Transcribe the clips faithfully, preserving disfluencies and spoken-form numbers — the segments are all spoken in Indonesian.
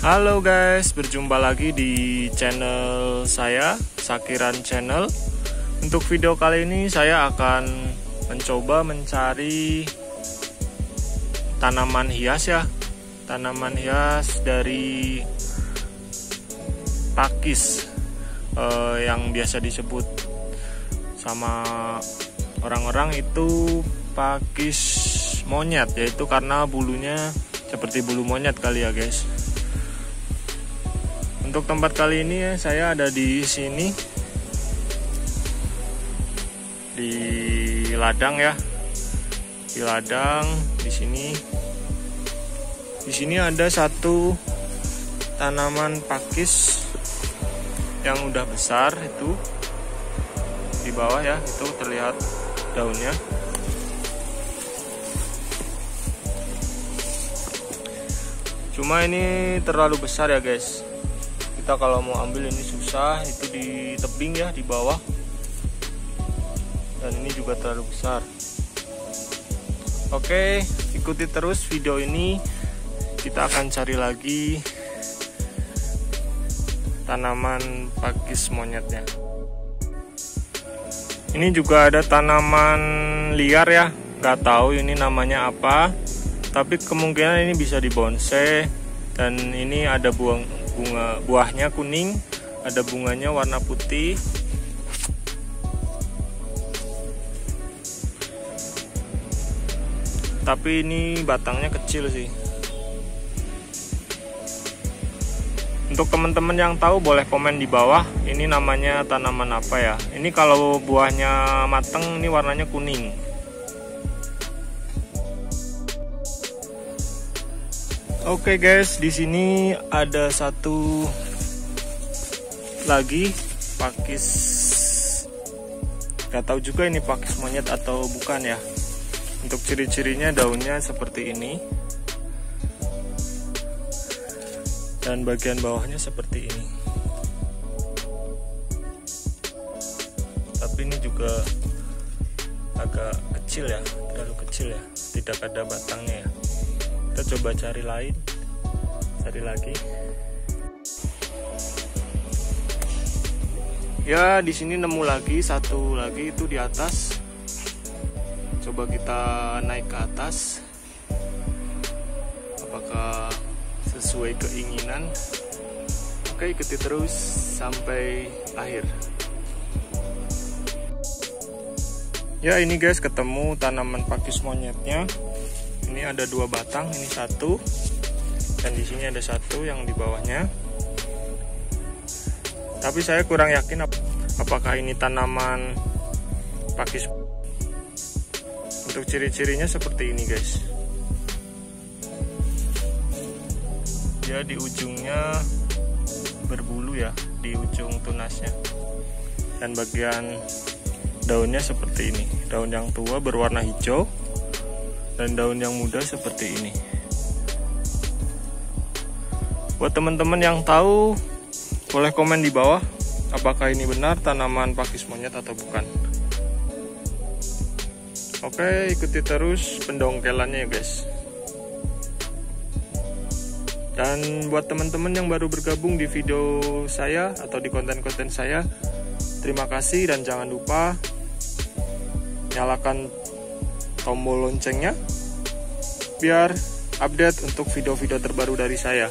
Halo guys, berjumpa lagi di channel saya, Sakiran Channel. Untuk video kali ini saya akan mencoba mencari tanaman hias ya. Tanaman hias dari pakis eh, yang biasa disebut sama orang-orang itu pakis monyet, yaitu karena bulunya seperti bulu monyet kali ya guys. Untuk tempat kali ini ya, saya ada di sini di ladang ya, di ladang di sini. Di sini ada satu tanaman pakis yang udah besar, itu di bawah ya, itu terlihat daunnya. Cuma ini terlalu besar ya guys. Kita kalau mau ambil ini susah, itu di tebing ya, di bawah. Dan ini juga terlalu besar. Oke, ikuti terus video ini. Kita akan cari lagi tanaman pakis monyetnya. Ini juga ada tanaman liar ya, nggak tahu ini namanya apa. Tapi kemungkinan ini bisa dibonsai. Dan ini ada buang bunga, buahnya kuning, ada bunganya warna putih. Tapi ini batangnya kecil sih. Untuk teman-teman yang tahu boleh komen di bawah, ini namanya tanaman apa ya. Ini kalau buahnya mateng ini warnanya kuning. Oke guys, di sini ada satu lagi pakis. Gak tahu juga ini pakis monyet atau bukan ya. Untuk ciri-cirinya daunnya seperti ini. Dan bagian bawahnya seperti ini. Tapi ini juga agak kecil ya, terlalu kecil ya. Tidak ada batangnya ya. Kita coba cari lain, cari lagi. Ya, di sini nemu lagi satu lagi, itu di atas. Coba kita naik ke atas. Apakah sesuai keinginan? Oke, ikuti terus sampai akhir. Ya, ini guys, ketemu tanaman pakis monyetnya. Ini ada dua batang, ini satu, dan di sini ada satu yang di bawahnya. Tapi saya kurang yakin ap apakah ini tanaman pakis. Untuk ciri-cirinya seperti ini guys. Dia di ujungnya berbulu ya, di ujung tunasnya. Dan bagian daunnya seperti ini. Daun yang tua berwarna hijau. Dan daun yang muda seperti ini. Buat teman-teman yang tahu, boleh komen di bawah apakah ini benar tanaman pakis monyet atau bukan. Oke, ikuti terus pendongkelannya ya guys. Dan buat teman-teman yang baru bergabung di video saya atau di konten-konten saya, terima kasih dan jangan lupa nyalakan tombol loncengnya biar update untuk video-video terbaru dari saya.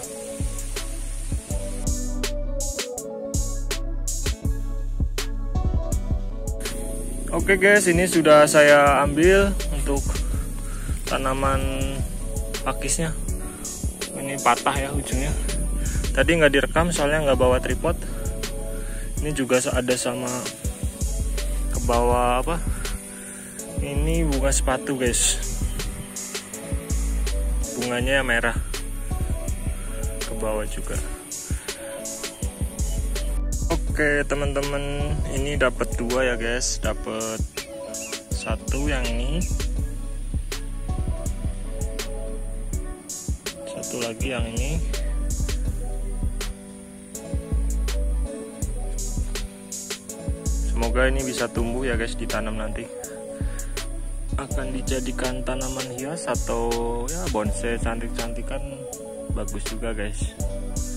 Oke guys, ini sudah saya ambil untuk tanaman pakisnya. Ini patah ya ujungnya. Tadi nggak direkam soalnya nggak bawa tripod. Ini juga ada sama ke bawah apa? Ini bunga sepatu guys. Bunganya merah. Ke bawah juga. Oke teman-teman, ini dapat dua ya guys. Dapat satu yang ini. Satu lagi yang ini. Semoga ini bisa tumbuh ya guys, ditanam nanti. Akan dijadikan tanaman hias atau ya bonsai cantik-cantikan, bagus juga guys.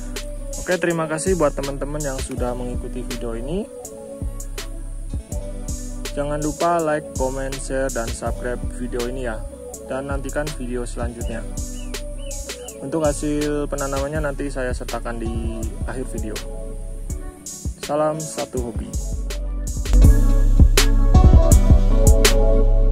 Oke, terima kasih buat teman-teman yang sudah mengikuti video ini. Jangan lupa like, comment, share, dan subscribe video ini ya. Dan nantikan video selanjutnya. Untuk hasil penanamannya nanti saya sertakan di akhir video. Salam satu hobi.